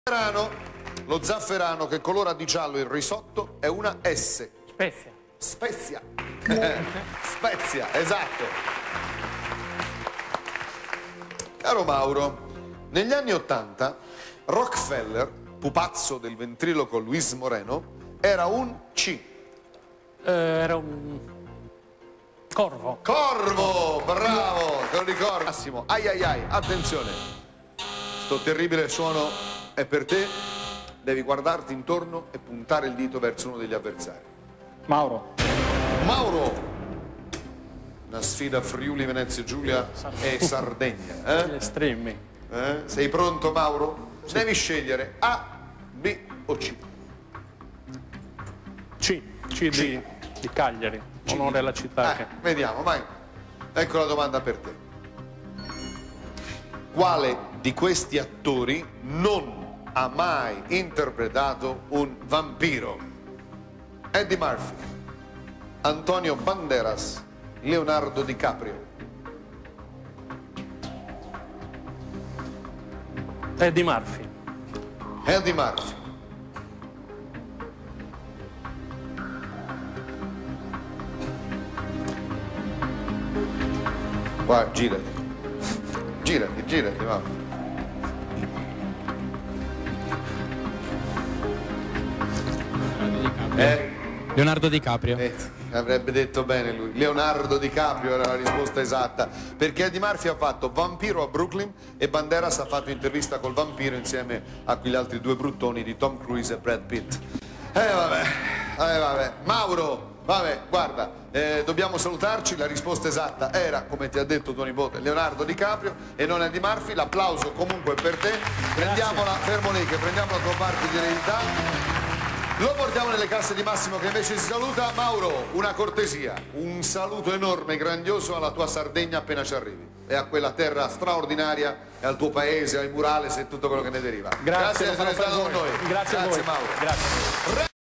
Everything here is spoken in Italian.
Lo zafferano che colora di giallo il risotto è una S. Spezia. Spezia. Spezia, esatto. Caro Mauro, negli anni '80 Rockefeller, pupazzo del ventriloquo Luis Moreno, era un C. Era un corvo. Corvo, bravo, te lo ricordo. Massimo, ai ai ai, attenzione. Sto terribile suono è per te. Devi guardarti intorno e puntare il dito verso uno degli avversari. Mauro. Mauro. Una sfida Friuli, Venezia Giulia e Sardegna. Estremi. Sei pronto, Mauro? Sì. Devi scegliere A, B o C. C di Cagliari. Onore alla città. Vediamo, vai. Ecco la domanda per te. Quale di questi attori non ha mai interpretato un vampiro? Eddie Murphy, Antonio Banderas, Leonardo DiCaprio. Eddie Murphy. Eddie Murphy. Guarda, girati. Girati, va. Leonardo DiCaprio. Avrebbe detto bene lui. Leonardo DiCaprio era la risposta esatta, perché Eddie Murphy ha fatto Vampiro a Brooklyn e Banderas ha fatto Intervista col vampiro insieme a quegli altri due bruttoni di Tom Cruise e Brad Pitt. Vabbè. Mauro, vabbè, guarda, dobbiamo salutarci. La risposta esatta era, come ti ha detto tuo nipote, Leonardo DiCaprio e non Eddie Murphy. L'applauso comunque per te. Prendiamola, fermo lì, che prendiamo la tua parte di eredità. Lo portiamo nelle casse di Massimo, che invece si saluta. Mauro, una cortesia, un saluto enorme e grandioso alla tua Sardegna appena ci arrivi, e a quella terra straordinaria, e al tuo paese, ai Murales e tutto quello che ne deriva. Grazie di essere stato con noi. Grazie a voi. Mauro. Grazie.